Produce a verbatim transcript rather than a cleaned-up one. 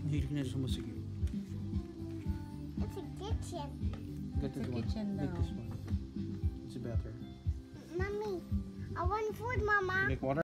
Mahilig na sa musiki. It's a kitchen. Get this It's a one. kitchen Get daw. this one. It's better. Mommy, I want food, Mama. You like water?